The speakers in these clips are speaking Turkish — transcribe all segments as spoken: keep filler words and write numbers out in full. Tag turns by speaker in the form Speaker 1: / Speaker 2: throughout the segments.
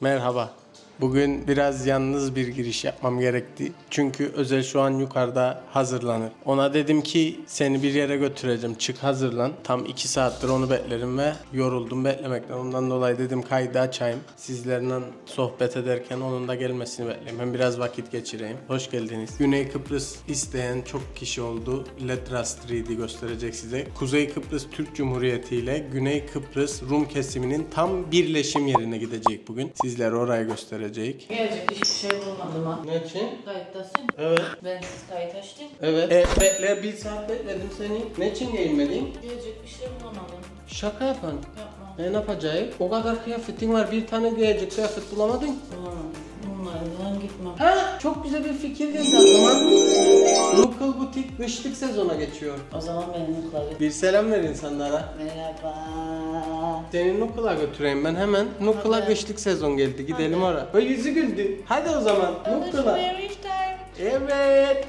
Speaker 1: Merhaba. Bugün biraz yalnız bir giriş yapmam gerekti. Çünkü Özel şu an yukarıda hazırlanır. Ona dedim ki seni bir yere götüreceğim. Çık hazırlan. Tam iki saattir onu beklerim ve yoruldum beklemekten. Ondan dolayı dedim kaydı açayım. Sizlerle sohbet ederken onun da gelmesini bekleyeyim. Hem biraz vakit geçireyim. Hoş geldiniz. Güney Kıbrıs isteyen çok kişi oldu. Ledras üç D gösterecek size. Kuzey Kıbrıs Türk Cumhuriyeti ile Güney Kıbrıs Rum kesiminin tam birleşim yerine gidecek bugün. Sizlere orayı göstereceğim.
Speaker 2: Gelecek hiçbir şey bulmadım ha.
Speaker 1: Ne için?
Speaker 2: Kayıttasın.
Speaker 1: Evet.
Speaker 2: Ben siz kayıt açtım.
Speaker 1: Evet. E, bekle bir saat bekledim seni. Ne için giyinmeliyim?
Speaker 2: Gelecek bir şey bulamadım.
Speaker 1: Şaka yapan.
Speaker 2: Yapma.
Speaker 1: E ne yapacağım? O kadar kıyafetin var. Bir tane giyecek kıyafet bulamadın.
Speaker 2: Bulamadım. Bunlardan gitmem.
Speaker 1: Ha, çok güzel bir fikir geldi aklıma. Local Butik kışlık sezona geçiyor.
Speaker 2: O zaman beni nukla götür.
Speaker 1: Bir selam ver insanlara.
Speaker 2: Merhaba.
Speaker 1: Seni Nukla götüreyim ben hemen. Nukla
Speaker 2: Hadi.
Speaker 1: kışlık sezon geldi. Gidelim
Speaker 2: Hadi.
Speaker 1: oraya. Ve yüzü güldü. Hadi o zaman. Nukla.
Speaker 2: Alışveriş time.
Speaker 1: Evet.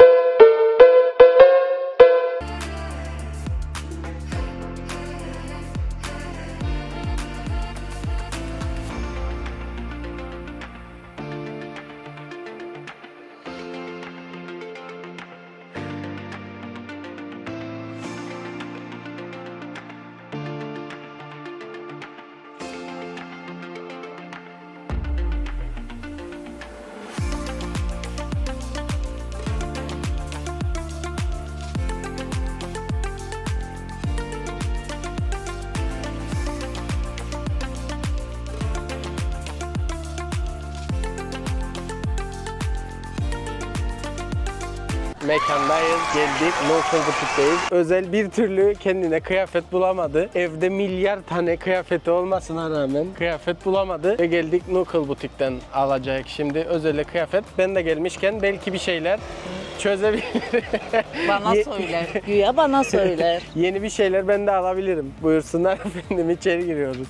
Speaker 1: Mekandayız, geldik, Local Butik'teyiz. Özel bir türlü kendine kıyafet bulamadı. Evde milyar tane kıyafeti olmasına rağmen kıyafet bulamadı. Ve geldik Local Butik'ten alacak şimdi Özel'e kıyafet. Ben de gelmişken belki bir şeyler çözebilirim.
Speaker 2: Bana
Speaker 1: Ye-
Speaker 2: söyler. Güya bana söyler.
Speaker 1: Yeni bir şeyler ben de alabilirim. Buyursunlar efendim, içeri giriyoruz.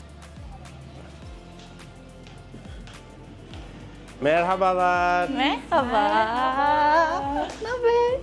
Speaker 1: Merhabalar.
Speaker 2: Merhaba. Ne haber?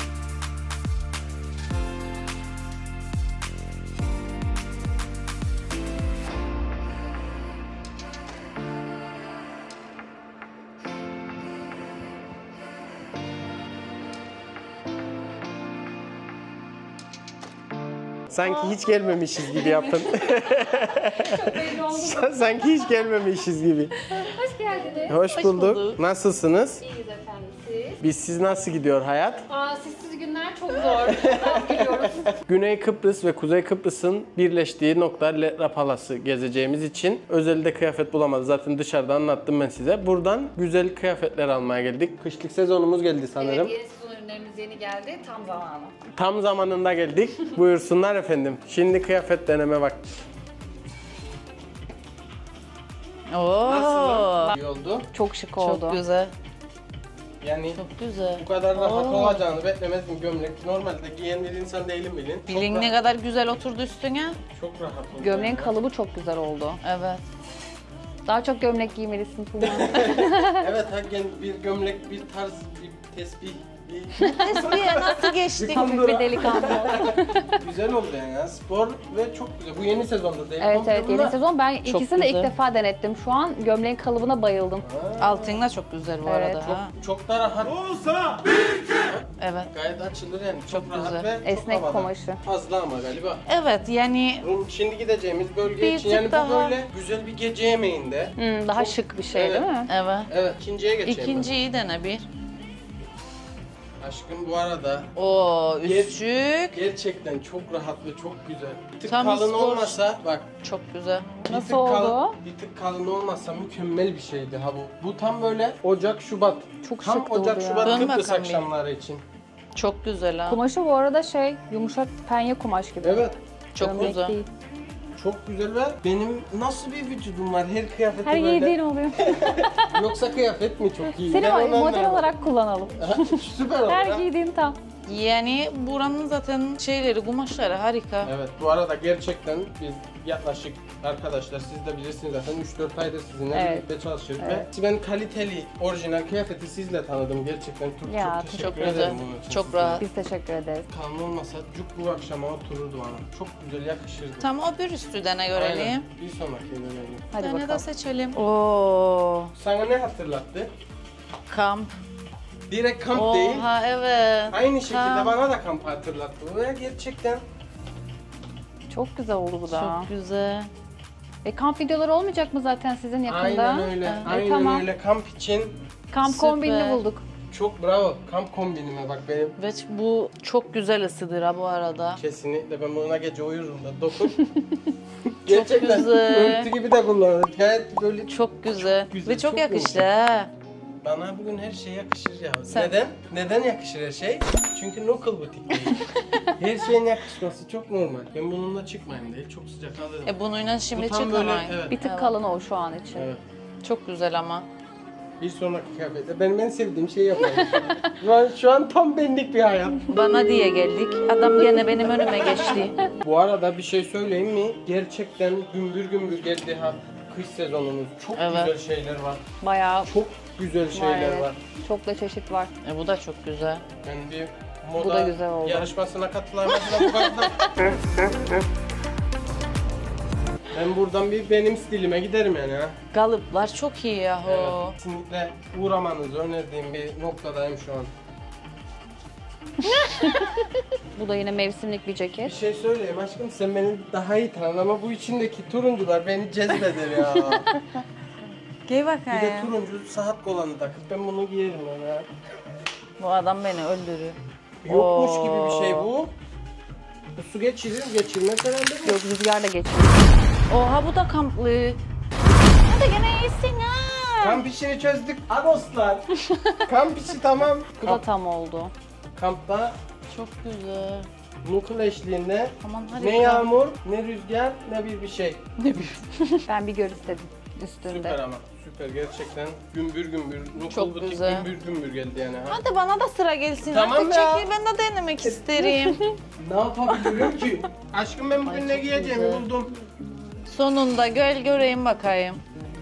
Speaker 1: Sanki hiç gelmemişiz gibi yapın.
Speaker 3: Çok belli oldu.
Speaker 1: Sanki hiç gelmemişiz gibi.
Speaker 3: Hoş geldiniz.
Speaker 1: Hoş,
Speaker 2: Hoş
Speaker 1: bulduk.
Speaker 2: bulduk.
Speaker 1: Nasılsınız?
Speaker 3: İyiyiz efendim siz.
Speaker 1: Biz siz nasıl gidiyor hayat?
Speaker 3: Aa, sessiz günler çok zor. Az gülüyoruz.
Speaker 1: Güney Kıbrıs ve Kuzey Kıbrıs'ın birleştiği nokta Ledra Palas'ı gezeceğimiz için Özel'de kıyafet bulamadı. Zaten dışarıda anlattım ben size. Buradan güzel kıyafetler almaya geldik. Kışlık sezonumuz geldi sanırım.
Speaker 3: Evet, yeni sezon ürünlerimiz yeni geldi. Tam zamanı.
Speaker 1: Tam zamanında geldik. Buyursunlar efendim. Şimdi kıyafet deneme vakti.
Speaker 2: Oo.
Speaker 1: İyi oldu.
Speaker 2: Çok şık oldu. Çok güzel.
Speaker 1: Yani
Speaker 2: Çok güzel.
Speaker 1: bu kadar rahat
Speaker 2: Oo.
Speaker 1: olacağını beklemezdim gömlek. Normalde giyen bir insan değilim bilin. Çok
Speaker 4: Bilin ne
Speaker 1: rahat-
Speaker 4: kadar güzel oturdu üstüne.
Speaker 1: Çok rahat oldu.
Speaker 5: Gömleğin kalıbı çok güzel oldu.
Speaker 4: Evet.
Speaker 5: Daha çok gömlek giymelisin Tuğba.
Speaker 1: Evet, hakikaten bir gömlek, bir tarz, bir tesbih, bir
Speaker 4: Tesbihe nasıl geçtik?
Speaker 5: Komik bir delikanlı.
Speaker 1: güzel oldu yani ya. Spor ve çok güzel. Bu yeni sezonda değil mi?
Speaker 5: Evet evet yeni sezon. Ben ikisini de ilk
Speaker 4: güzel.
Speaker 5: defa denettim. Şu an gömleğin kalıbına bayıldım.
Speaker 4: Altın da çok güzel bu
Speaker 5: Evet.
Speaker 4: arada. Ha.
Speaker 1: Çok da rahat.
Speaker 4: Evet.
Speaker 1: Gayet açılır yani. Çok,
Speaker 4: Çok
Speaker 1: rahat
Speaker 4: güzel.
Speaker 1: ve çok
Speaker 5: Esnek
Speaker 1: havalı.
Speaker 5: kumaşı.
Speaker 1: Fazla ama galiba.
Speaker 4: Evet yani
Speaker 1: Rum, şimdi gideceğimiz bölge
Speaker 4: Bir
Speaker 1: için
Speaker 4: tık
Speaker 1: yani bu
Speaker 4: daha-
Speaker 1: böyle güzel bir gece yemeğinde.
Speaker 5: Hmm, daha
Speaker 1: Çok-
Speaker 5: şık bir şey
Speaker 1: Evet.
Speaker 5: değil mi?
Speaker 4: evet.
Speaker 1: Evet, ikinciye geçelim.
Speaker 4: İkinciyi dene bir.
Speaker 1: Aşkım bu arada
Speaker 4: Oo üstçük.
Speaker 1: gerçekten çok rahat ve çok güzel. Bir tık
Speaker 4: Tam
Speaker 1: kalın
Speaker 4: spor.
Speaker 1: olmasa bak.
Speaker 4: Çok güzel.
Speaker 1: Bir
Speaker 5: Nasıl
Speaker 1: tık kalın-
Speaker 5: oldu?
Speaker 1: bir tık kalın olmasa mükemmel bir şeydi ha bu. Bu tam böyle Ocak Şubat.
Speaker 5: Çok
Speaker 1: Tam
Speaker 5: şık
Speaker 1: Ocak
Speaker 5: oldu ya.
Speaker 1: Şubat
Speaker 4: Dön
Speaker 1: Kıbrıs
Speaker 4: bakalım bir.
Speaker 1: akşamları için.
Speaker 4: Çok güzel ha.
Speaker 5: Kumaşı bu arada şey yumuşak penye kumaş gibi.
Speaker 1: Evet.
Speaker 4: Çok
Speaker 5: Gömlek
Speaker 4: güzel.
Speaker 5: değil.
Speaker 1: Çok güzel ve benim nasıl bir vücudum var her kıyafeti
Speaker 5: Her
Speaker 1: böyle.
Speaker 5: giydiğin oluyor.
Speaker 1: Yoksa kıyafet mi çok iyi?
Speaker 5: Seni
Speaker 1: Ben onu
Speaker 5: model
Speaker 1: anlamadım.
Speaker 5: olarak kullanalım.
Speaker 1: Süper olur
Speaker 5: Her
Speaker 1: ha.
Speaker 5: giydiğin tam.
Speaker 4: Yani buranın zaten şeyleri, kumaşları harika.
Speaker 1: Evet, bu arada gerçekten biz yaklaşık arkadaşlar siz de bilirsiniz zaten üç dört aydır sizinle
Speaker 5: Evet.
Speaker 1: birlikte çalışıyoruz
Speaker 5: Evet.
Speaker 1: ve ben kaliteli, orijinal kıyafeti sizle tanıdım gerçekten. Çok,
Speaker 5: Ya,
Speaker 1: çok teşekkür
Speaker 4: çok
Speaker 1: ederim
Speaker 4: güzel,
Speaker 1: bunun için
Speaker 4: çok
Speaker 1: size.
Speaker 4: rahat.
Speaker 5: Biz teşekkür ederiz.
Speaker 1: Kalın olmasa cuk bu akşama otururdu bana. Çok güzel yakışırdı.
Speaker 4: Tam o bir üstüne görelim.
Speaker 1: Aynen. Bir sonrakine görelim.
Speaker 5: Hadi
Speaker 4: Tane de
Speaker 5: bakalım.
Speaker 4: seçelim. Oo,
Speaker 1: Sana ne hatırlattı?
Speaker 4: kamp.
Speaker 1: Direkt kamp değil.
Speaker 4: Oha evet.
Speaker 1: Aynı şekilde
Speaker 4: Kamp.
Speaker 1: bana da kamp hatırlattı. Ve gerçekten
Speaker 5: Çok güzel oldu bu da.
Speaker 4: Çok güzel.
Speaker 5: E kamp videoları olmayacak mı zaten sizin yakında?
Speaker 1: aynen öyle.
Speaker 5: E,
Speaker 1: Aynen
Speaker 5: tamam.
Speaker 1: öyle. Kamp için
Speaker 5: Kamp
Speaker 4: Süper.
Speaker 5: kombinini bulduk.
Speaker 1: çok bravo. Kamp kombinime bak benim.
Speaker 4: Ve bu çok güzel ısıdır ha bu arada.
Speaker 1: Kesinlikle ben buna gece uyurum da dokun. Gerçekten
Speaker 4: güzel.
Speaker 1: örtü gibi de kullanılır. Gayet böyle
Speaker 4: Çok güzel.
Speaker 1: güzel,
Speaker 4: Ve çok,
Speaker 1: çok
Speaker 4: yakıştı ha.
Speaker 1: bana bugün her şey yakışır ya.
Speaker 4: Sen-
Speaker 1: Neden? Neden yakışır her şey? Çünkü local butik değil. Her şeyin yakışması çok normal. Ben bununla çıkmayayım değil. Çok sıcak alırım.
Speaker 4: E bununla şimdi
Speaker 1: Bu tam böyle,
Speaker 4: çıkamayın.
Speaker 1: evet.
Speaker 5: Bir tık
Speaker 4: Evet.
Speaker 5: kalın o şu an için.
Speaker 1: Evet.
Speaker 4: Çok güzel ama.
Speaker 1: Bir sonraki kıyafette benim en sevdiğim şeyi yapalım. şu, an, şu an tam benlik bir hayat.
Speaker 4: Bana diye geldik. Adam gene benim önüme geçti.
Speaker 1: Bu arada bir şey söyleyeyim mi? Gerçekten gümbür gümbür geldi ha kış sezonumuz. Çok
Speaker 4: Evet.
Speaker 1: güzel şeyler var.
Speaker 5: Bayağı
Speaker 1: Çok güzel şeyler
Speaker 5: var, evet.
Speaker 1: var.
Speaker 5: Çok da çeşit var.
Speaker 4: E bu da çok güzel.
Speaker 1: Ben bir
Speaker 5: Bu da
Speaker 1: moda
Speaker 5: güzel oldu.
Speaker 1: yarışmasına katılamadım bu kadar. Ben buradan bir benim stilime giderim yani ha.
Speaker 4: Kalıplar çok iyi yahu.
Speaker 1: Evet. Kesinlikle uğramanızı önerdiğim bir noktadayım şu an.
Speaker 5: Bu da yine mevsimlik bir
Speaker 1: Bir
Speaker 5: ceket.
Speaker 1: şey söyleyeyim aşkım sen beni daha iyi tanın ama bu içindeki turuncular beni cezbeder ya.
Speaker 4: Giy
Speaker 1: Bir de
Speaker 4: bakayım.
Speaker 1: turuncu saat kolanı takıp ben bunu giyerim ya.
Speaker 4: Bu adam beni öldürüyor.
Speaker 1: Yokmuş
Speaker 4: Oo.
Speaker 1: gibi bir şey bu. Bu su geçirir, geçirmez herhalde bu.
Speaker 5: Yok rüzgar da geçiyor.
Speaker 4: Oha bu da kamplı. Hadi gene iyisin ha.
Speaker 1: Kamp işini çözdük. Ha dostlar. Kamp işi tamam.
Speaker 5: Bu da
Speaker 1: Kamp,
Speaker 5: tam oldu.
Speaker 1: kampta
Speaker 4: Çok güzel.
Speaker 1: Nukul eşliğinde
Speaker 4: Aman hadi.
Speaker 1: ne yağmur, ne rüzgar, ne bir bir şey.
Speaker 5: Ben bir gör istedim üstünde.
Speaker 1: Süper ama. Süper gerçekten. Gümbür gümbür. Nukul
Speaker 4: Çok
Speaker 1: butik
Speaker 4: güzel.
Speaker 1: gümbür gümbür geldi yani. Ha.
Speaker 4: Hadi bana da sıra gelsin.
Speaker 1: Tamam
Speaker 4: Artık
Speaker 1: ya.
Speaker 4: çekil ben de denemek isterim.
Speaker 1: Ne yapabilirim ki? Aşkım ben bugün
Speaker 4: Ay,
Speaker 1: ne
Speaker 4: çok
Speaker 1: giyeceğimi
Speaker 4: güzel.
Speaker 1: buldum.
Speaker 4: Sonunda gel göreyim bakayım.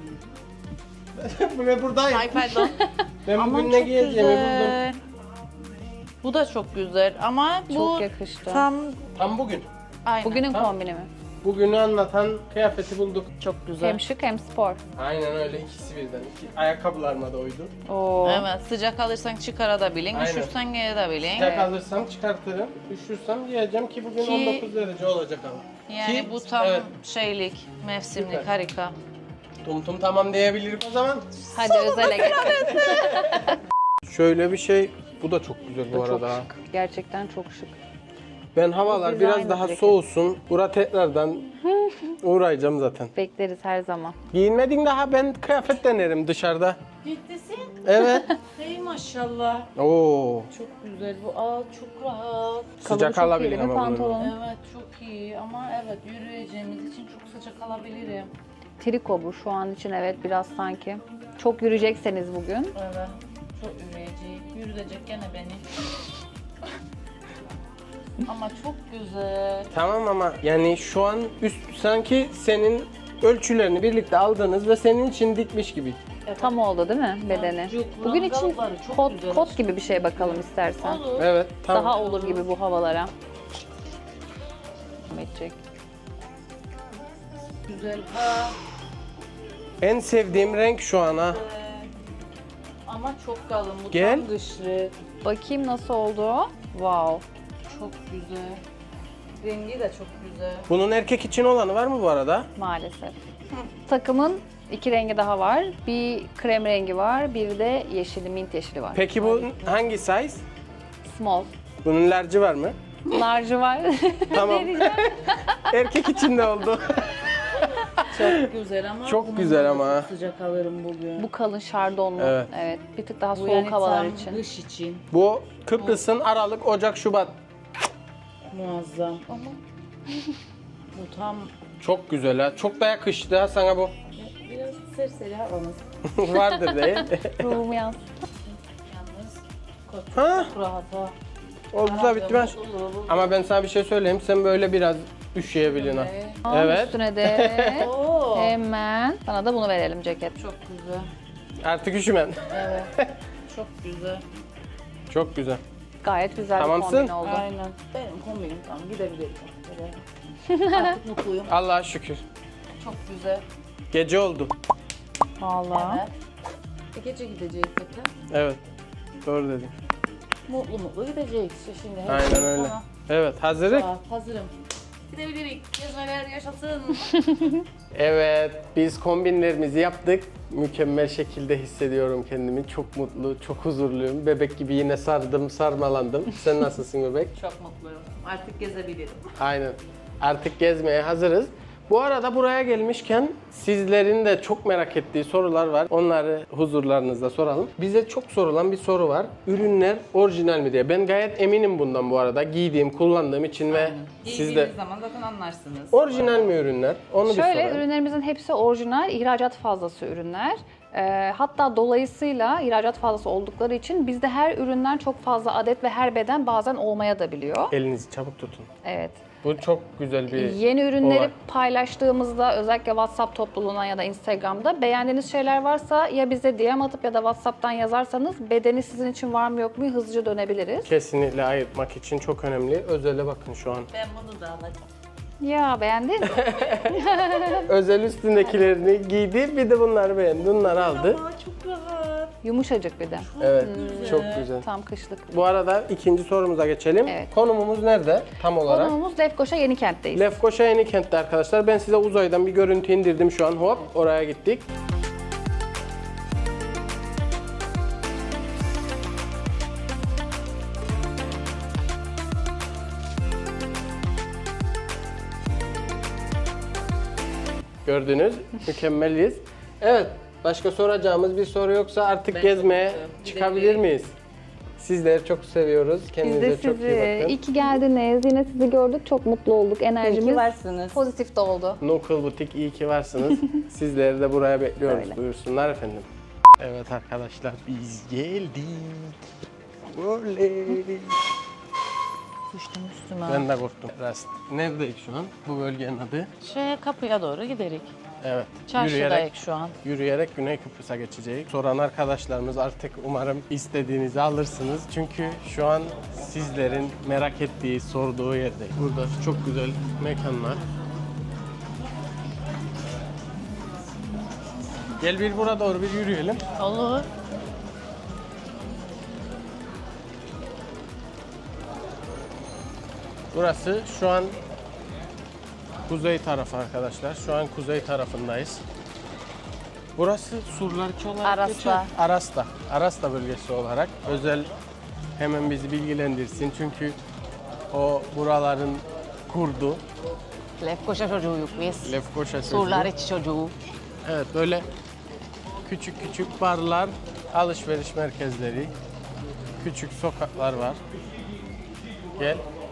Speaker 1: Bu ne buradayım.
Speaker 4: Ay pardon.
Speaker 1: Ben
Speaker 4: Aman
Speaker 1: bugün ne
Speaker 4: çok
Speaker 1: giyeceğimi buldum.
Speaker 4: güzel. Bu da çok güzel ama bu
Speaker 5: Çok yakıştı.
Speaker 4: tam
Speaker 1: Tam bugün.
Speaker 4: aynen.
Speaker 5: Bugünün
Speaker 1: Tamam.
Speaker 5: kombini mi?
Speaker 1: Bugünü anlatan kıyafeti bulduk.
Speaker 4: çok güzel.
Speaker 5: Hem şık hem spor.
Speaker 1: Aynen öyle ikisi birden. İki, ayakkabılarıma da uydu.
Speaker 5: Oo.
Speaker 4: Evet sıcak alırsan çıkarabilin,
Speaker 1: Aynen.
Speaker 4: üşürsen giyebilin.
Speaker 1: Sıcak alırsam çıkartırım. Üşürsem giyeceğim ki bugün
Speaker 4: Ki-
Speaker 1: on dokuz derece olacak hava.
Speaker 4: Yani
Speaker 1: Ki-
Speaker 4: bu tam
Speaker 1: evet.
Speaker 4: şeylik, mevsimlik,
Speaker 1: Süper.
Speaker 4: harika.
Speaker 1: Tum tum tamam diyebilirim o zaman.
Speaker 5: Hadi özele geç.
Speaker 1: Şöyle bir şey. Bu da çok güzel bu
Speaker 5: Bu çok
Speaker 1: arada.
Speaker 5: şık. Gerçekten çok şık.
Speaker 1: Ben havalar
Speaker 5: Bu
Speaker 1: biraz
Speaker 5: designer
Speaker 1: daha
Speaker 5: ceket.
Speaker 1: soğusun. Bura tekrardan uğrayacağım zaten.
Speaker 5: Bekleriz her zaman.
Speaker 1: Giyinmedin daha ben kıyafet denerim dışarıda.
Speaker 4: Ciddisin?
Speaker 1: Evet.
Speaker 4: Hey maşallah.
Speaker 1: Oo.
Speaker 4: Çok güzel bu. Aa çok rahat.
Speaker 1: Sıcak
Speaker 5: Kalıbı çok iyi
Speaker 1: alabilir
Speaker 5: değil mi
Speaker 1: ama bunu.
Speaker 5: pantolonun?
Speaker 4: Evet çok iyi ama evet yürüyeceğimiz için çok sıcak alabilirim.
Speaker 5: Triko bu şu an için evet biraz sanki. Çok yürüyecekseniz bugün.
Speaker 4: Evet. Çok yürüyecek. Yürüyecek gene beni. Ama çok güzel.
Speaker 1: Tamam ama yani şu an üst sanki senin ölçülerini birlikte aldınız ve senin için dikmiş gibi.
Speaker 5: Tam oldu değil mi bedeni?
Speaker 4: Yok,
Speaker 5: Bugün için
Speaker 4: kalıpları çok
Speaker 5: kot,
Speaker 4: güzel.
Speaker 5: kot gibi bir şey bakalım istersen.
Speaker 4: Olur.
Speaker 1: Evet, tamam.
Speaker 5: Daha olur gibi bu havalara. Edecek.
Speaker 4: Güzel. Ha.
Speaker 1: En sevdiğim renk şu an ha.
Speaker 4: Ama çok kalın. Bu
Speaker 1: Gel.
Speaker 4: tam kışlık.
Speaker 5: Bakayım nasıl oldu. Wow.
Speaker 4: Çok güzel. Rengi de çok güzel.
Speaker 1: Bunun erkek için olanı var mı bu arada?
Speaker 5: Maalesef. Takımın iki rengi daha var. Bir krem rengi var, bir de yeşili, mint yeşili var.
Speaker 1: Peki bu hangi size?
Speaker 5: Small.
Speaker 1: Bunun large'ı var mı?
Speaker 5: Large'ı var.
Speaker 1: Tamam. Erkek için de oldu.
Speaker 4: Çok güzel ama
Speaker 1: Çok
Speaker 4: bununla
Speaker 1: güzel
Speaker 4: da
Speaker 1: ama.
Speaker 4: çok sıcak alırım bugün.
Speaker 5: Bu kalın şardonlu.
Speaker 1: Evet.
Speaker 5: Evet. Bir tık daha
Speaker 4: Bu
Speaker 5: soğuk
Speaker 4: yani
Speaker 5: havalar
Speaker 4: tam
Speaker 5: için.
Speaker 4: kış için
Speaker 1: Bu Kıbrıs'ın Aralık, Ocak, Şubat.
Speaker 4: muazzam. Ama bu tam
Speaker 1: Çok güzel ha. Çok da yakıştı ha sana bu.
Speaker 4: biraz serseri havamız.
Speaker 1: Vardır değil.
Speaker 5: Ruhum yansın.
Speaker 4: Yalnız kot
Speaker 1: Ha?
Speaker 4: çok rahat ha.
Speaker 1: Oldu da bitti ben. Ama ben sana bir şey söyleyeyim. Sen böyle biraz üşüyebilirsin ha. Evet.
Speaker 5: Üstüne de
Speaker 2: Oo.
Speaker 5: hemen sana da bunu verelim ceket.
Speaker 2: Çok güzel.
Speaker 1: Artık üşümen.
Speaker 2: Evet. Çok güzel.
Speaker 1: Çok güzel.
Speaker 5: Gayet güzel
Speaker 1: Tamamsın.
Speaker 5: bir kombin oldu.
Speaker 2: Aynen. Benim kombinim tamam gidebilirim. Gidelim. Artık mutluyum.
Speaker 1: Allah'a şükür.
Speaker 2: Çok güzel.
Speaker 1: Gece oldu.
Speaker 5: Vallahi.
Speaker 2: Evet. E, gece gideceğiz zaten.
Speaker 1: Evet. Doğru dedin.
Speaker 2: Mutlu mutlu gideceğiz işte şimdi. Her
Speaker 1: Aynen
Speaker 2: şey
Speaker 1: öyle.
Speaker 2: sana.
Speaker 1: Evet, hazırız.
Speaker 2: Aa, hazırım. Gidebilirik. Gezmeler yaşasın.
Speaker 1: Evet, biz kombinlerimizi yaptık. Mükemmel şekilde hissediyorum kendimi. Çok mutlu, çok huzurluyum. Bebek gibi yine sardım, sarmalandım. Sen nasılsın bebek?
Speaker 2: Çok mutluyum. Artık gezebilirim.
Speaker 1: Aynen. Artık gezmeye hazırız. Bu arada buraya gelmişken sizlerin de çok merak ettiği sorular var. Onları huzurlarınızda soralım. Bize çok sorulan bir soru var. Ürünler orijinal mi diye. Ben gayet eminim bundan bu arada. Giydiğim, kullandığım için ve siz de...
Speaker 2: Giydiğiniz zaman zaten anlarsınız.
Speaker 1: Orijinal mi ürünler? Onu bir
Speaker 5: Şöyle
Speaker 1: soralım.
Speaker 5: ürünlerimizin hepsi orijinal, ihracat fazlası ürünler. Ee, hatta dolayısıyla ihracat fazlası oldukları için bizde her üründen çok fazla adet ve her beden bazen olmaya da biliyor.
Speaker 1: Elinizi çabuk tutun.
Speaker 5: Evet.
Speaker 1: Bu çok güzel bir
Speaker 5: Yeni ürünleri
Speaker 1: olay.
Speaker 5: paylaştığımızda özellikle WhatsApp topluluğuna ya da Instagram'da beğendiğiniz şeyler varsa ya bize D M atıp ya da WhatsApp'tan yazarsanız bedeni sizin için var mı yok mu hızlıca dönebiliriz.
Speaker 1: Kesinlikle ayırtmak için çok önemli. Özele bakın şu an.
Speaker 2: Ben bunu da alacağım.
Speaker 5: Ya beğendin mi?
Speaker 1: Özel üstündekilerini giydi, bir de bunları beğendi. Bunları aldı.
Speaker 2: Aa, çok rahat.
Speaker 5: Yumuşacık bir de.
Speaker 1: Evet, çok güzel.
Speaker 5: Tam kışlık.
Speaker 1: Bu arada ikinci sorumuza geçelim.
Speaker 5: Evet.
Speaker 1: Konumumuz nerede tam olarak?
Speaker 5: Konumuz Lefkoşa Yenikent'teyiz.
Speaker 1: Lefkoşa Yenikent'te arkadaşlar. Ben size uzaydan bir görüntü indirdim şu an. Hop, oraya gittik. Gördünüz, mükemmeliyiz. Evet, başka soracağımız bir soru yoksa artık
Speaker 2: Ben
Speaker 1: gezmeye
Speaker 2: çok mutluyum.
Speaker 1: çıkabilir
Speaker 2: Gidelim.
Speaker 1: miyiz? Sizleri çok seviyoruz.
Speaker 5: Biz
Speaker 1: Kendinize
Speaker 5: de
Speaker 1: çok iyi
Speaker 5: sizi
Speaker 1: bakın.
Speaker 5: iyi ki geldiniz. Yine sizi gördük. Çok mutlu olduk. Enerjimiz
Speaker 2: İyi ki varsınız.
Speaker 5: pozitif de oldu.
Speaker 1: Nookul Butik iyi ki varsınız. Sizleri de buraya bekliyoruz.
Speaker 5: Öyle.
Speaker 1: Buyursunlar efendim. Evet arkadaşlar, biz geldik. Oley.
Speaker 2: Düştüm üstüme.
Speaker 1: Ben de korktum biraz. Neredeyiz şu an? Bu bölgenin adı.
Speaker 2: Şeye kapıya doğru giderik.
Speaker 1: Evet.
Speaker 2: Çarşıdayız
Speaker 1: Yürüyerek,
Speaker 2: şu an.
Speaker 1: yürüyerek Güney Kıbrıs'a geçeceğiz. Soran arkadaşlarımız artık umarım istediğinizi alırsınız. Çünkü şu an sizlerin merak ettiği, sorduğu yerdeyiz. Burada çok güzel mekanlar. Gel bir burada doğru bir yürüyelim.
Speaker 2: Olur.
Speaker 1: Burası şu an kuzey tarafı arkadaşlar. Şu an kuzey tarafındayız. Burası Surlarki olarak
Speaker 2: Arasta.
Speaker 1: geçiyor. Arasta. Arasta bölgesi olarak. Özel hemen bizi bilgilendirsin. Çünkü o buraların kurdu.
Speaker 2: Lefkoşa çocuğuyuz biz.
Speaker 1: Lefkoşa sözü.
Speaker 2: Surlar içi çocuğu.
Speaker 1: Evet, böyle küçük küçük barlar, alışveriş merkezleri, küçük sokaklar var. Gel.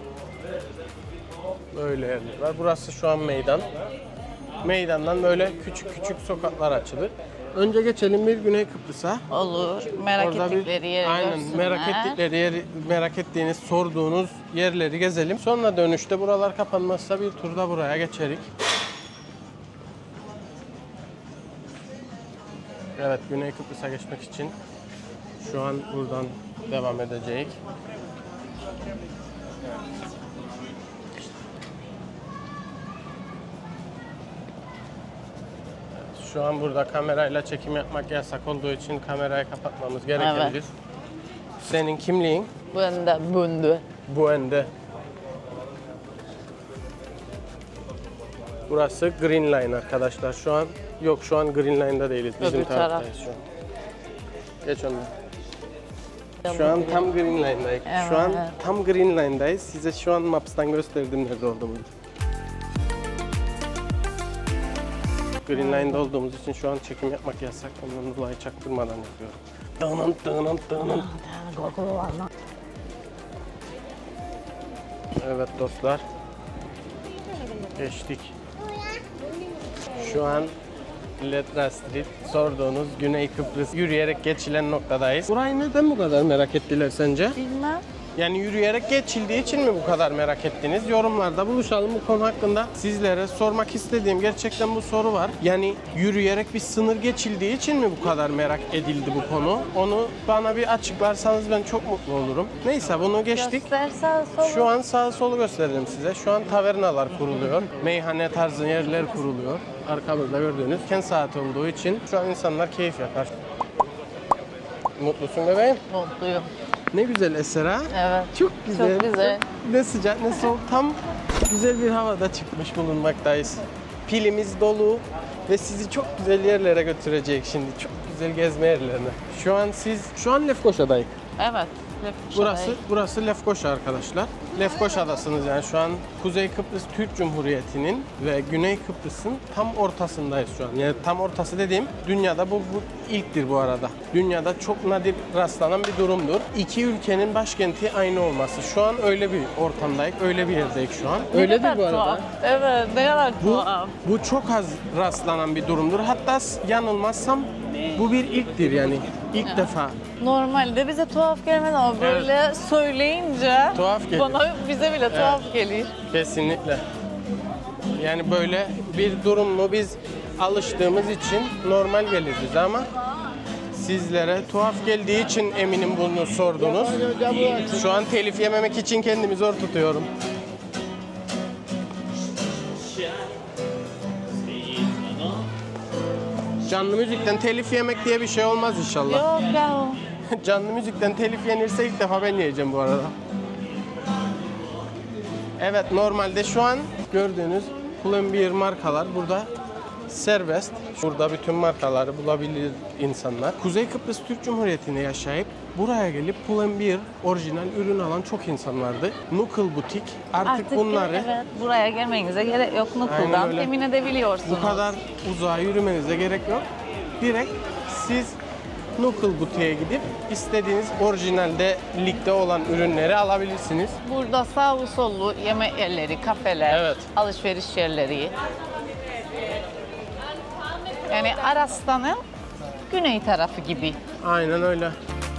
Speaker 1: Böyle yerler var. Burası şu an meydan. Meydandan böyle küçük küçük sokaklar açılır. Önce geçelim bir Güney Kıbrıs'a.
Speaker 2: Olur. Merak
Speaker 1: Orada bir-
Speaker 2: ettikleri yeri
Speaker 1: aynen,
Speaker 2: görsünler.
Speaker 1: merak ettikleri yeri, merak ettiğiniz, sorduğunuz yerleri gezelim. Sonra dönüşte buralar kapanmazsa bir turda buraya geçerik. Evet, Güney Kıbrıs'a geçmek için şu an buradan devam edeceğiz. Şu an burada kamerayla çekim yapmak yasak olduğu için kamerayı kapatmamız gerekebilir.
Speaker 2: Evet.
Speaker 1: Senin kimliğin
Speaker 2: Bunda, bunda.
Speaker 1: bu önde. Burası Green Line arkadaşlar. Şu an yok, şu an Green Line'da değiliz. Bizim
Speaker 2: Öbür taraf.
Speaker 1: taraftayız şu an. Geç onu. Şu an tam Green Line'dayız. Şu an
Speaker 2: Evet.
Speaker 1: tam Green Line'dayız. Size şu an Maps'tan gösterdim nerede olduğumuzu. Green Line'da olduğumuz için şu an çekim yapmak yasak. Ondan dolayı çaktırmadan yapıyorum. Dağınım, dağınım, dağınım. Evet dostlar. Geçtik. Şu an Letra Street, sorduğunuz Güney Kıbrıs yürüyerek geçilen noktadayız. Burayı neden bu kadar merak ettiler sence?
Speaker 2: Bilmem.
Speaker 1: Yani yürüyerek geçildiği için mi bu kadar merak ettiniz? Yorumlarda buluşalım bu konu hakkında. Sizlere sormak istediğim gerçekten bu soru var. Yani yürüyerek bir sınır geçildiği için mi bu kadar merak edildi bu konu? Onu bana bir açıklarsanız ben çok mutlu olurum. Neyse bunu geçtik.
Speaker 4: Göster sağa sola.
Speaker 1: Şu an sağa solu gösterelim size. Şu an tavernalar kuruluyor. Meyhane tarzı yerler kuruluyor. Arkamızda gördüğünüz kent saati olduğu için şu an insanlar keyif yapar. Mutlusun bebeğim.
Speaker 4: Mutluyum.
Speaker 1: Ne güzel eser ha.
Speaker 4: Evet.
Speaker 1: Çok güzel.
Speaker 4: Çok güzel.
Speaker 1: Ne sıcak ne soğuk. Tam güzel bir havada çıkmış bulunmaktayız. Pilimiz dolu ve sizi çok güzel yerlere götürecek şimdi. Çok güzel gezme yerlerine. Şu an siz, şu an Lefkoşa'dayız.
Speaker 4: Evet.
Speaker 1: Burası burası Lefkoşa arkadaşlar. Lefkoşa'dasınız yani şu an Kuzey Kıbrıs Türk Cumhuriyeti'nin ve Güney Kıbrıs'ın tam ortasındayız şu an. Yani tam ortası dediğim dünyada bu, bu ilktir bu arada. Dünyada çok nadir rastlanan bir durumdur. İki ülkenin başkenti aynı olması. Şu an öyle bir ortamdayız, öyle bir yerdeyiz şu an.
Speaker 4: Ne
Speaker 1: Öyle
Speaker 4: kadar
Speaker 1: değil bu arada.
Speaker 4: tuhaf. Evet, ne kadar
Speaker 1: Bu,
Speaker 4: tuhaf.
Speaker 1: bu çok az rastlanan bir durumdur. Hatta yanılmazsam bu bir ilktir yani. İlk defa.
Speaker 4: Normalde bize tuhaf gelmez ama böyle söyleyince
Speaker 1: Tuhaf geliyor.
Speaker 4: bana bize bile tuhaf geliyor.
Speaker 1: Kesinlikle. Yani böyle bir durum mu biz alıştığımız için normal gelir bize ama sizlere tuhaf geldiği için eminim bunu sordunuz. Şu an telif yememek için kendimi zor tutuyorum. Canlı müzikten telif yemek diye bir şey olmaz inşallah.
Speaker 4: Yok ya.
Speaker 1: Canlı müzikten telif yenirse ilk defa ben yiyeceğim bu arada. Evet normalde şu an gördüğünüz Pull&Bear markalar burada serbest. Burada bütün markaları bulabilir insanlar. Kuzey Kıbrıs Türk Cumhuriyeti'nde yaşayıp buraya gelip Pull&Bear orijinal ürün alan çok insan vardı. Knuckle Butik artık,
Speaker 4: Artık
Speaker 1: bunları
Speaker 4: evet, buraya gelmenize gerek yok.
Speaker 1: Aynen
Speaker 4: Knuckle'dan
Speaker 1: öyle.
Speaker 4: temin edebiliyorsunuz.
Speaker 1: bu kadar uzağa yürümenize gerek yok. Direkt siz Knuckle Butik'e gidip istediğiniz orijinalde ligde olan ürünleri alabilirsiniz.
Speaker 4: Burada sağlı sollu yemek yerleri, kafeler,
Speaker 1: Evet.
Speaker 4: alışveriş yerleri. Yani Arastan'ın güney tarafı gibi.
Speaker 1: Aynen öyle.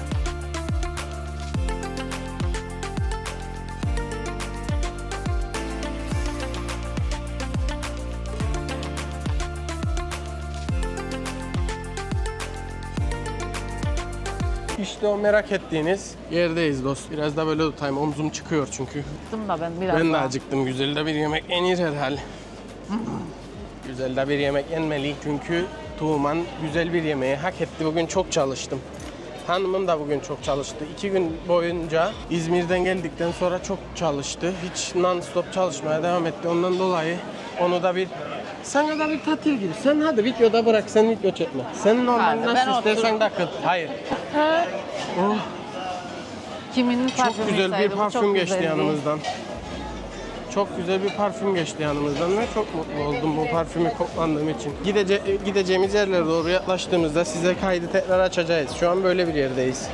Speaker 1: İşte o merak ettiğiniz yerdeyiz dost. Biraz da böyle tutayım. Omzum çıkıyor çünkü.
Speaker 4: Acıktım da ben biraz
Speaker 1: Ben de
Speaker 4: daha.
Speaker 1: acıktım. Güzel de bir yemek yenir herhalde. Güzel de bir yemek yenmeli çünkü Tuğman güzel bir yemeği hak etti. Bugün çok çalıştım. Hanımım da bugün çok çalıştı. İki gün boyunca İzmir'den geldikten sonra çok çalıştı. Hiç non-stop çalışmaya devam etti. Ondan dolayı onu da bir sana da bir tatil gibi. Sen hadi videoda bırak. Sen video çekme. Sen normal
Speaker 4: Hadi, ben
Speaker 1: nasıl istersen
Speaker 4: otururum.
Speaker 1: takıl. Hayır. Oh,
Speaker 4: Kimin
Speaker 1: çok
Speaker 4: parfümü
Speaker 1: güzel bir
Speaker 4: saydı, bu
Speaker 1: parfüm
Speaker 4: çok
Speaker 1: geçti
Speaker 4: güzeldi.
Speaker 1: yanımızdan. Çok güzel bir parfüm geçti yanımızdan ve çok mutlu oldum bu parfümü koklandığım için. Gidece gideceğimiz yerlere doğru yaklaştığımızda size kaydı tekrar açacağız. Şu an böyle bir yerdeyiz.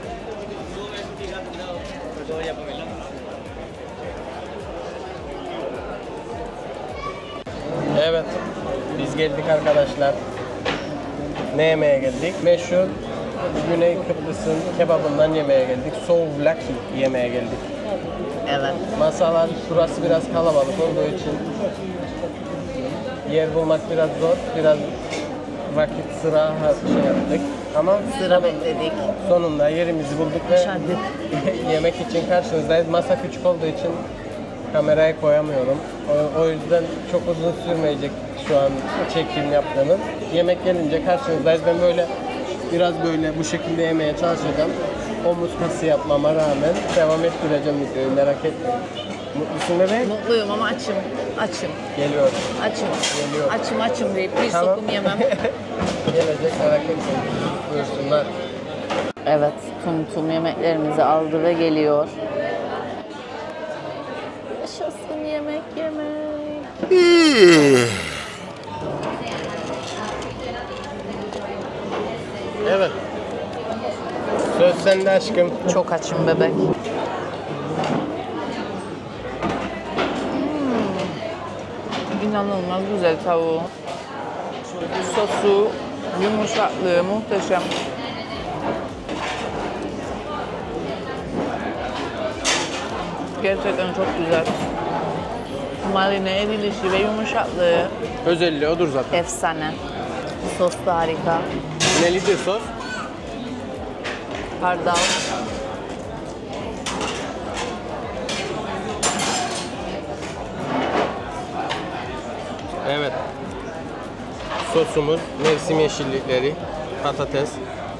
Speaker 1: Evet, biz geldik arkadaşlar. Ne yemeye geldik? Meşhur Güney Kıbrıs'ın kebabından yemeye geldik. Souvlaki yemeye geldik.
Speaker 4: Evet.
Speaker 1: Masalar, burası biraz kalabalık olduğu için yer bulmak biraz zor. Biraz vakit sıra şey yaptık. Ama
Speaker 4: Sıra bekledik.
Speaker 1: sonunda yerimizi bulduk ve
Speaker 4: Yaşadık.
Speaker 1: yemek için karşınızdayız. Masa küçük olduğu için kameraya koyamıyorum. O, o yüzden çok uzun sürmeyecek şu an çekim yaptığımız. Yemek gelince karşınızdayız. Ben böyle biraz böyle bu şekilde yemeye çalışacağım. Omuz kası yapmama rağmen devam ettireceğim videoyu, merak etmeyin. Mutlusun bebeğim?
Speaker 4: Mutluyum ama açım. Açım.
Speaker 1: Geliyor.
Speaker 4: Açım.
Speaker 1: Geliyor.
Speaker 4: Açım açım deyip bir
Speaker 1: Tamam.
Speaker 4: sokum yemem.
Speaker 1: Gelecek, merak etmeyin. Buyursunlar.
Speaker 4: Evet, tum tum yemeklerimizi aldı ve geliyor. Yaşasın yemek yemek.
Speaker 1: Evet. Söz sende aşkım.
Speaker 4: Çok açım bebek. Hmm. İnanılmaz güzel tavuğu. Sosu, yumuşaklığı muhteşem.
Speaker 2: Gerçekten çok güzel. Marine edilişi ve yumuşaklığı
Speaker 1: Özelliği odur zaten.
Speaker 2: efsane. Sos da harika.
Speaker 1: Nelidir sos?
Speaker 2: Hardal.
Speaker 1: Evet. Sosumuz, mevsim yeşillikleri, patates.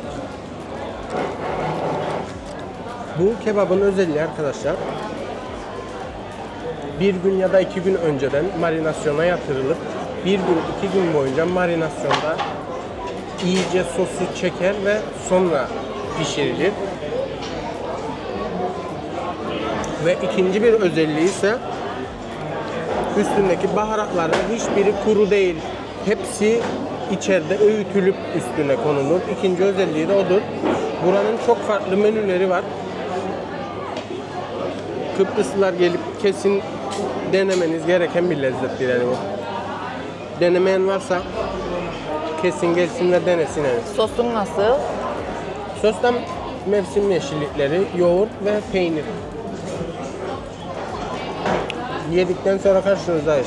Speaker 1: Bu kebabın özelliği arkadaşlar, bir gün ya da iki gün önceden marinasyona yatırılıp bir gün iki gün boyunca marinasyonda iyice sosu çeker ve sonra pişirilir. Ve ikinci bir özelliği ise üstündeki baharatların hiçbiri kuru değil. Hepsi içeride öğütülüp üstüne konulur. İkinci özelliği de odur. Buranın çok farklı menüleri var. Kıbrıslılar gelip kesin denemeniz gereken bir lezzettir yani bu. Denemeyen varsa kesin gelsin ve denesin yani.
Speaker 2: Sosun nasıl?
Speaker 1: Sostan mevsim yeşillikleri, yoğurt ve peynir. Yedikten sonra karşınızdayız.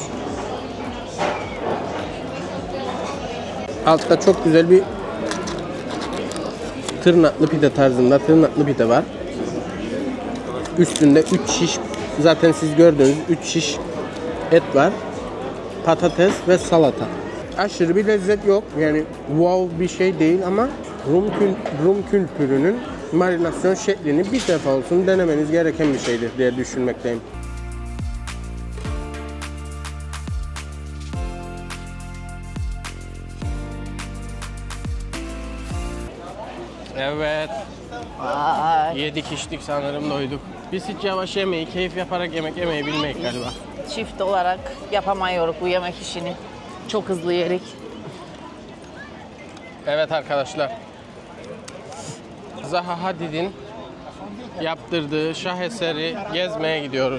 Speaker 1: Altta çok güzel bir tırnaklı pide tarzında tırnaklı pide var. Üstünde üç şiş, zaten siz gördüğünüz üç şiş et var. Patates ve salata. Aşırı bir lezzet yok. Yani wow bir şey değil ama Rum, kül Rum kültürünün marinasyon şeklini bir defa olsun denemeniz gereken bir şeydir diye düşünmekteyim. Evet.
Speaker 2: Vay.
Speaker 1: Yedik içtik sanırım doyduk. Biz hiç yavaş yemeyi, keyif yaparak yemek yemeyi bilmeyiz galiba.
Speaker 2: Çift olarak yapamıyoruz bu yemek işini. Çok hızlı yerik.
Speaker 1: Evet arkadaşlar. Zaha Hadid'in yaptırdığı şaheseri gezmeye gidiyoruz.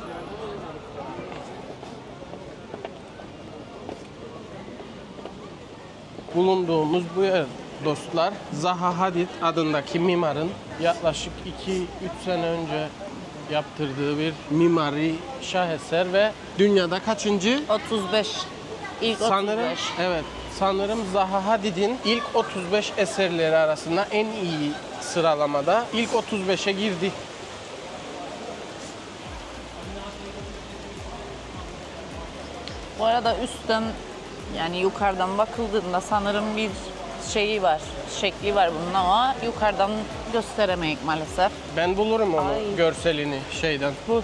Speaker 1: Bulunduğumuz bu yer dostlar, Zaha Hadid adındaki mimarın yaklaşık iki üç sene önce yaptırdığı bir mimari şaheser ve dünyada kaçıncı?
Speaker 2: otuz beş. İlk
Speaker 1: Sanırım,
Speaker 2: otuz beş.
Speaker 1: evet. Sanırım Zaha Hadid'in ilk otuz beş eserleri arasında en iyi sıralamada ilk otuz beşe girdi.
Speaker 2: Bu arada üstten yani yukarıdan bakıldığında sanırım bir şeyi var, şekli var bunun ama yukarıdan gösteremeyik maalesef.
Speaker 1: Ben bulurum onu,
Speaker 2: Ay.
Speaker 1: görselini şeyden.
Speaker 2: Bu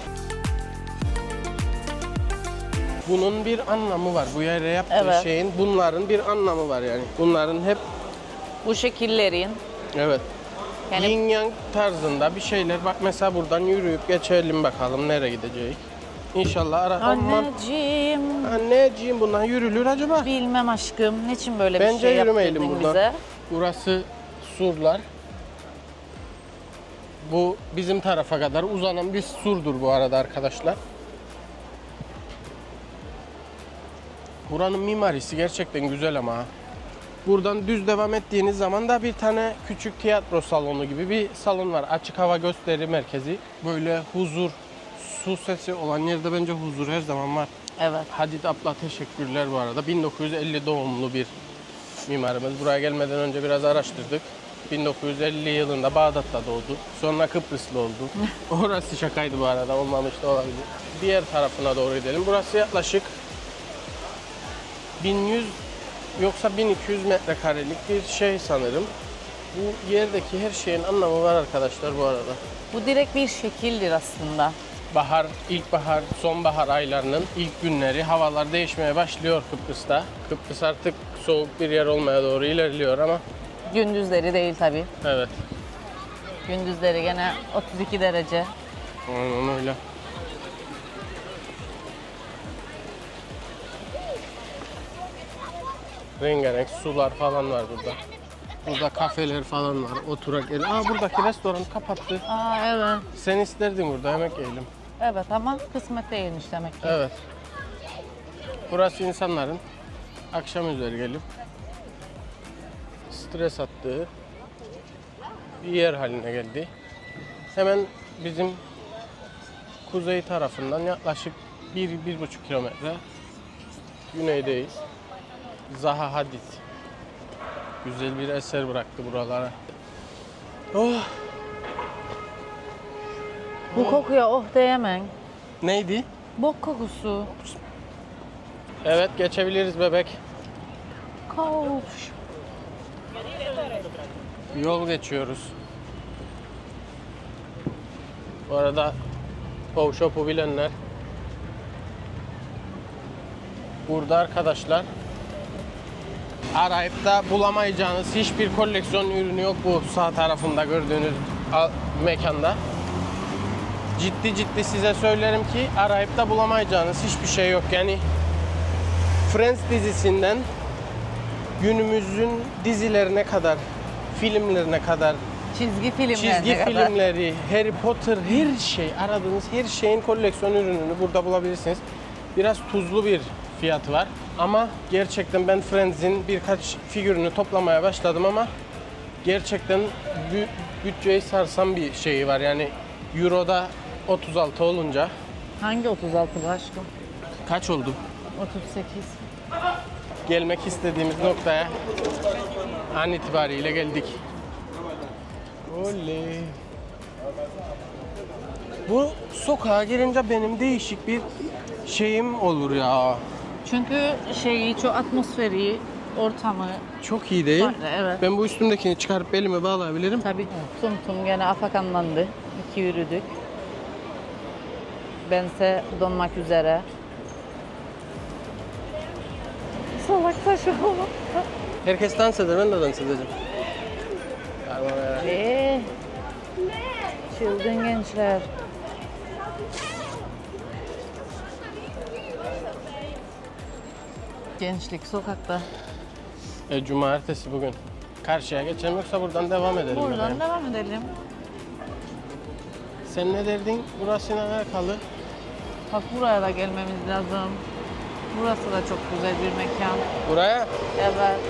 Speaker 1: Bunun bir anlamı var. Bu yere yaptığı
Speaker 2: Evet.
Speaker 1: şeyin, bunların bir anlamı var yani. Bunların hep,
Speaker 2: bu şekillerin
Speaker 1: evet.
Speaker 2: yani
Speaker 1: Yin yang tarzında bir şeyler. Bak mesela buradan yürüyüp geçelim bakalım nereye gideceğiz. İnşallah ara. Aman.
Speaker 2: anneciğim
Speaker 1: Anneciğim bundan yürülür acaba?
Speaker 2: bilmem aşkım niçin böyle bir
Speaker 1: Bence
Speaker 2: şey
Speaker 1: yürümeyelim
Speaker 2: yaptırdın
Speaker 1: buradan.
Speaker 2: bize?
Speaker 1: Burası surlar. Bu bizim tarafa kadar uzanan bir surdur bu arada arkadaşlar. Buranın mimarisi gerçekten güzel ama. Buradan düz devam ettiğiniz zaman da bir tane küçük tiyatro salonu gibi bir salon var. Açık hava gösteri merkezi. Böyle huzur, su sesi olan yerde bence huzur her zaman var.
Speaker 2: Evet.
Speaker 1: Hadid abla teşekkürler bu arada. bin dokuz yüz elli doğumlu bir mimarımız. Buraya gelmeden önce biraz araştırdık. bin dokuz yüz elli yılında Bağdat'ta doğdu. Sonra Kıbrıslı oldu. Orası şakaydı bu arada, olmamış da olabilir. Diğer tarafına doğru gidelim. Burası yaklaşık bin yüz yoksa bin iki yüz metrekarelik bir şey sanırım. Bu yerdeki her şeyin anlamı var arkadaşlar bu arada.
Speaker 2: Bu direkt bir şekildir aslında.
Speaker 1: Bahar, ilkbahar, sonbahar aylarının ilk günleri, havalar değişmeye başlıyor Kıbrıs'ta. Kıbrıs artık soğuk bir yer olmaya doğru ilerliyor ama
Speaker 2: Gündüzleri değil tabii.
Speaker 1: evet.
Speaker 2: Gündüzleri gene otuz iki derece.
Speaker 1: Aynen öyle. Rengarenk sular falan var burada. Burada kafeler falan var, oturak yer. Aa buradaki restoran kapattı.
Speaker 2: Aa evet.
Speaker 1: Sen isterdin burada yemek yiyelim.
Speaker 2: Evet ama kısmet değilmiş demek ki.
Speaker 1: Evet. Burası insanların akşam üzeri gelip stres attığı bir yer haline geldi. Hemen bizim kuzey tarafından yaklaşık bir bir buçuk kilometre güneydeyiz. Zaha Hadid güzel bir eser bıraktı buralara. Oh.
Speaker 2: Bu kokuya oh diyemem.
Speaker 1: Neydi?
Speaker 2: Bok kokusu.
Speaker 1: Evet, geçebiliriz bebek.
Speaker 2: Koş.
Speaker 1: Yol geçiyoruz. Bu arada Pov Shop'u bilenler burada arkadaşlar arayıp da bulamayacağınız hiçbir koleksiyon ürünü yok bu sağ tarafında gördüğünüz mekanda. Ciddi ciddi size söylerim ki arayıp da bulamayacağınız hiçbir şey yok. Yani Friends dizisinden günümüzün dizilerine kadar, filmlerine kadar,
Speaker 2: Çizgi filmlerine
Speaker 1: çizgi
Speaker 2: kadar.
Speaker 1: filmleri, Harry Potter, her şey, aradığınız her şeyin koleksiyon ürününü burada bulabilirsiniz. Biraz tuzlu bir fiyatı var ama gerçekten ben Friends'in birkaç figürünü toplamaya başladım ama gerçekten bü- bütçeyi sarsan bir şeyi var. Yani Euro'da otuz altı olunca
Speaker 2: Hangi otuz altı aşkım?
Speaker 1: kaç oldu?
Speaker 2: otuz sekiz.
Speaker 1: Gelmek istediğimiz noktaya an itibariyle geldik. Oley. Bu sokağa girince benim değişik bir şeyim olur ya.
Speaker 2: Çünkü şeyi, çok atmosferi, ortamı.
Speaker 1: Çok iyi değil.
Speaker 2: Farklı, evet.
Speaker 1: Ben bu üstümdekini çıkarıp belime bağlayabilirim.
Speaker 2: Tabii. Tum tum gene afakanlandı. İki yürüdük. Bense donmak üzere. Salak taşı oğlum.
Speaker 1: Herkes dans eder, ben de dans edeceğim. Tamam ya.
Speaker 2: Eee. Çılgın gençler. Gençlik sokakta.
Speaker 1: E, cumartesi bugün. Karşıya geçelim yoksa buradan devam edelim.
Speaker 2: Buradan
Speaker 1: bebeğim.
Speaker 2: devam edelim.
Speaker 1: Sen ne derdin? Burasıyla alakalı.
Speaker 2: Bak buraya da gelmemiz lazım. Burası da çok güzel bir mekan.
Speaker 1: Buraya
Speaker 2: Evet.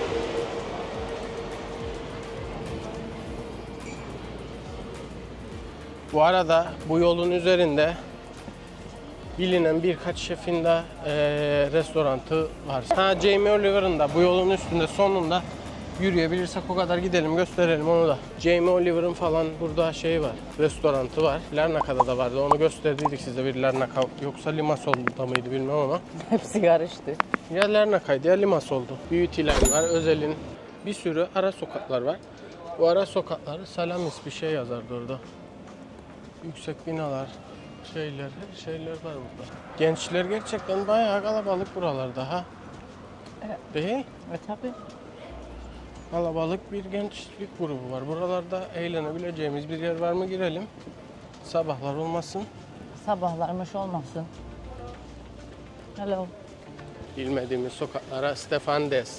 Speaker 1: bu arada bu yolun üzerinde bilinen birkaç şefin de e, restorantı var. Ha, Jamie Oliver'ın da bu yolun üstünde sonunda yürüyebilirsek o kadar gidelim gösterelim onu da. Jamie Oliver'ın falan burada şey var, restorantı var. Larnaka'da da vardı, onu gösterdiydik size. Bir Larnaka yoksa Limassol'da mıydı bilmem ama.
Speaker 2: Hepsi karıştı.
Speaker 1: Ya Larnaka'ydı ya Limassol'du. Beauty Line var, Özel'in bir sürü ara sokaklar var. Bu ara sokakları Salamis bir şey yazardı orada. Yüksek binalar, şeyler, her şeyler var burada. Gençler gerçekten bayağı kalabalık buralarda ha. Değil?
Speaker 2: E tabii.
Speaker 1: Kalabalık bir gençlik grubu var. Buralarda eğlenebileceğimiz bir yer var mı girelim. Sabahlar olmasın.
Speaker 2: Sabahlarmış olmasın. Hello.
Speaker 1: Bilmediğimiz sokaklara Stefandes.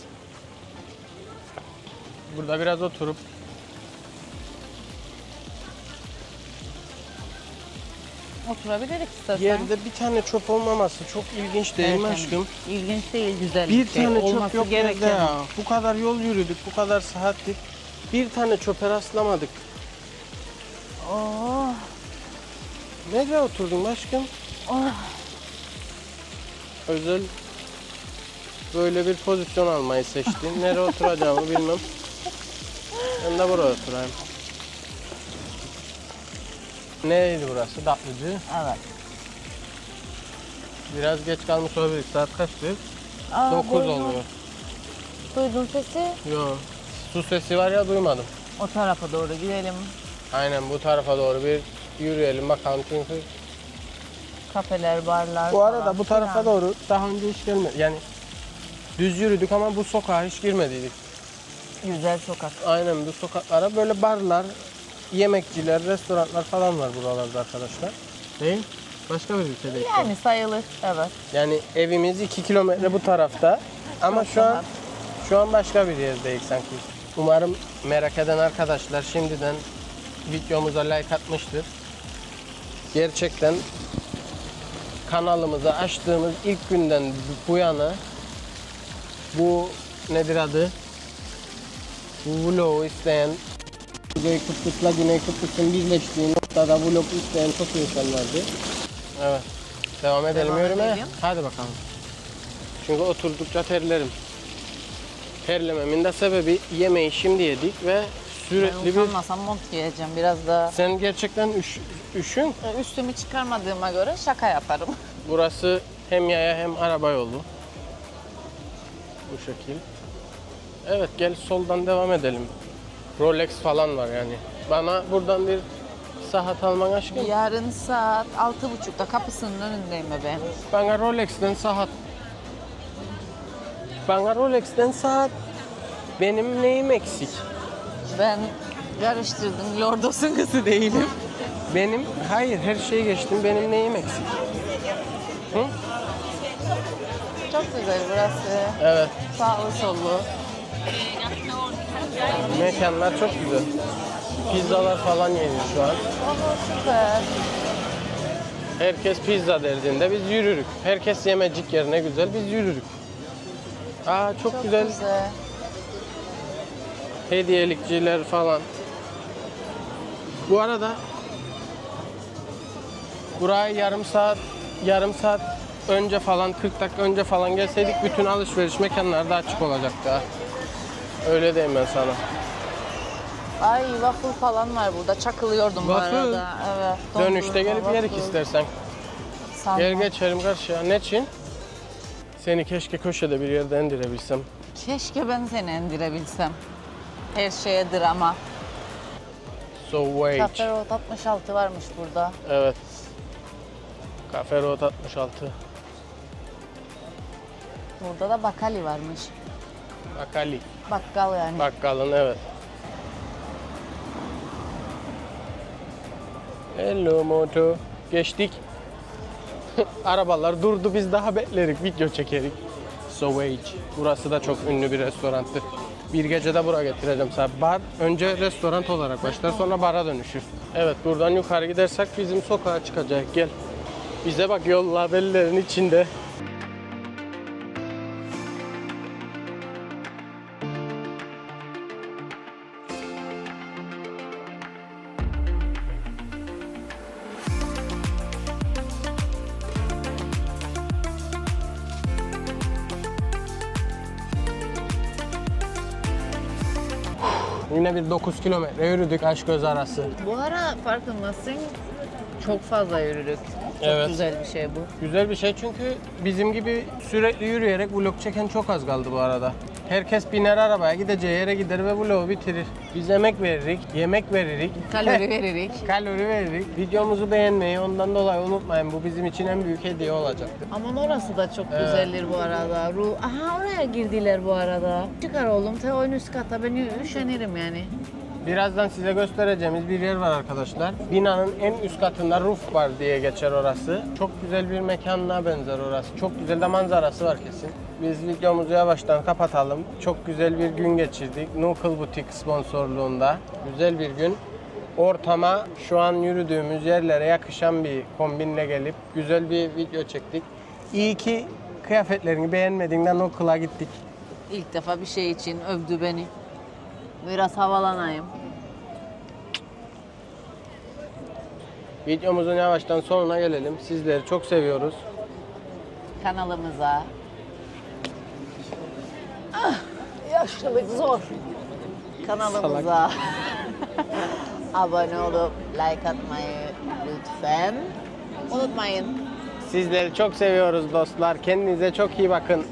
Speaker 1: Burada biraz oturup
Speaker 2: Oturabiliriz istersen.
Speaker 1: yerde bir tane çöp olmaması çok ilginç değil mi
Speaker 2: Evet,
Speaker 1: aşkım?
Speaker 2: İlginç değil, güzel
Speaker 1: Bir
Speaker 2: şey.
Speaker 1: tane çöp
Speaker 2: Olması
Speaker 1: yok yerde
Speaker 2: gereken.
Speaker 1: ya. Bu kadar yol yürüdük, bu kadar saatlik. Bir tane çöpe rastlamadık.
Speaker 2: Oh.
Speaker 1: Nereye oturdun aşkım?
Speaker 2: Oh.
Speaker 1: Özel böyle bir pozisyon almayı seçtin. Nereye oturacağımı bilmem. Ben de buraya oturayım. Neydi burası? Tatlıcı.
Speaker 2: Evet.
Speaker 1: Biraz geç kalmış olabilir. Saat kaçtı?
Speaker 2: Aa,
Speaker 1: dokuz
Speaker 2: duydum.
Speaker 1: oluyor.
Speaker 2: Duydun sesi?
Speaker 1: Yok. Su sesi var ya, duymadım.
Speaker 2: O tarafa doğru gidelim.
Speaker 1: Aynen bu tarafa doğru bir yürüyelim bakalım çünkü.
Speaker 2: Kafeler, barlar
Speaker 1: Bu arada
Speaker 2: falan
Speaker 1: bu tarafa
Speaker 2: filan.
Speaker 1: doğru daha önce hiç gelmedi. Yani düz yürüdük ama bu sokağa hiç girmediydik.
Speaker 2: Güzel sokak.
Speaker 1: Aynen bu sokaklara böyle barlar, yemekçiler, restoranlar falan var buralarda arkadaşlar. Değil? Başka bir ülkedeyiz.
Speaker 2: Yani sayılır, evet.
Speaker 1: Yani evimiz iki kilometre bu tarafta ama şu an şu an başka bir yerdeyiz sanki. Umarım merak eden arkadaşlar şimdiden videomuza like atmıştır. Gerçekten kanalımızı açtığımız ilk günden bu yana bu nedir adı? Bu vlogu isteyen, Kuzey Kıbrıs'la Güney Kıbrıs'ın birleştiği noktada vlog isteyen çok insan vardı. Evet. Devam edelim
Speaker 2: Devam
Speaker 1: yürümeye.
Speaker 2: edelim.
Speaker 1: Hadi bakalım. Çünkü oturdukça terlerim. Terlememin de sebebi yemeği şimdi yedik ve
Speaker 2: Ben
Speaker 1: sürekli bir...
Speaker 2: utanmasam mont giyeceğim biraz da.
Speaker 1: Sen gerçekten üş, üşün.
Speaker 2: Üstümü çıkarmadığıma göre şaka yaparım.
Speaker 1: Burası hem yaya hem araba yolu. Bu şekil. Evet, gel soldan devam edelim. Rolex falan var yani. Bana buradan bir saat alman aşkım.
Speaker 2: Yarın saat altı buçukta kapısının önündeyim bebeğim.
Speaker 1: Bana Rolex'ten saat. Bana Rolex'ten saat. Benim neyim eksik?
Speaker 2: Ben karıştırdım. Lordos'un kızı değilim.
Speaker 1: Benim, hayır her şeyi geçtim. Benim neyim eksik? Hı?
Speaker 2: Çok güzel burası.
Speaker 1: Evet.
Speaker 2: Sağlı sollu.
Speaker 1: Mekanlar çok güzel. Pizzalar falan yeniyor şu an.
Speaker 2: Oho süper.
Speaker 1: Herkes pizza derdinde biz yürürük. Herkes yemecik yerine güzel biz yürürük. Aa çok,
Speaker 2: Çok
Speaker 1: güzel.
Speaker 2: güzel.
Speaker 1: Hediyelikçiler falan. Bu arada buraya yarım saat yarım saat önce falan kırk dakika önce falan gelseydik bütün alışveriş mekanları da açık olacaktı ha. Öyle diyeyim ben sana.
Speaker 2: Ay waffle falan var burada. Çakılıyordum
Speaker 1: Waffle.
Speaker 2: bu arada. Evet.
Speaker 1: Dönüşte gelip
Speaker 2: dondurma,
Speaker 1: yerik
Speaker 2: waffle.
Speaker 1: istersen.
Speaker 2: Sanma.
Speaker 1: Gel geçelim karşıya. Ne için? Seni keşke köşede bir yerde indirebilsem.
Speaker 2: Keşke ben seni indirebilsem. Her şeye drama.
Speaker 1: So wait.
Speaker 2: Cafe Road altmış altı varmış burada.
Speaker 1: Evet. Cafe Road altmış altı.
Speaker 2: Burada da Bakali varmış.
Speaker 1: Bakali.
Speaker 2: Bakkal yani.
Speaker 1: Bakkalın evet. Hello moto. Geçtik. Arabalar durdu biz daha beklerik video çekerik. Sauvage. Burası da çok ünlü bir restoranttır. Bir gecede buraya getireceğim sana. Bar önce restoran olarak başlar sonra bara dönüşür. Evet buradan yukarı gidersek bizim sokağa çıkacak. Gel. Bize bak yol labellerin içinde. Yine bir dokuz kilometre yürüdük aşk göz arası.
Speaker 2: Bu ara farkındasın. Çok fazla yürüdük. Çok
Speaker 1: Evet.
Speaker 2: güzel bir şey bu.
Speaker 1: Güzel bir şey çünkü bizim gibi sürekli yürüyerek vlog çeken çok az kaldı bu arada. Herkes biner arabaya gideceği yere gider ve vlogu bitirir. Biz emek veririk, yemek veririk.
Speaker 2: Kalori veririk.
Speaker 1: Kalori veririk. Videomuzu beğenmeyi ondan dolayı unutmayın. Bu bizim için en büyük hediye olacaktır.
Speaker 2: Aman orası da çok güzeldir bu arada. Ru Aha oraya girdiler bu arada. Çıkar oğlum te oyun üst kata ben üşenirim yani.
Speaker 1: Birazdan size göstereceğimiz bir yer var arkadaşlar. Binanın en üst katında roof bar diye geçer orası. Çok güzel bir mekanına benzer orası. Çok güzel de manzarası var kesin. Biz videomuzu yavaştan kapatalım. Çok güzel bir gün geçirdik. Knuckle Boutique sponsorluğunda. Güzel bir gün. Ortama şu an yürüdüğümüz yerlere yakışan bir kombinle gelip güzel bir video çektik. İyi ki kıyafetlerini beğenmediğinden Knuckle'a gittik.
Speaker 2: İlk defa bir şey için övdü beni. Biraz havalanayım.
Speaker 1: Videomuzun yavaştan sonuna gelelim. Sizleri çok seviyoruz.
Speaker 2: Kanalımıza. Ah, yaşlılık zor. Kanalımıza abone olup like atmayı lütfen unutmayın.
Speaker 1: Sizleri çok seviyoruz dostlar. Kendinize çok iyi bakın.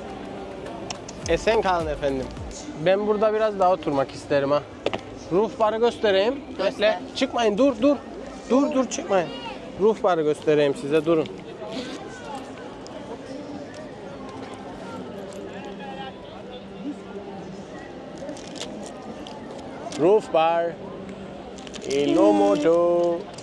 Speaker 1: Esen kalın efendim. Ben burada biraz daha oturmak isterim ha. Roof barı göstereyim.
Speaker 2: Göster.
Speaker 1: Bekle. Çıkmayın. Dur dur. Dur dur çıkmayın. Roof barı göstereyim size. Durun. Roof bar. Hello moto.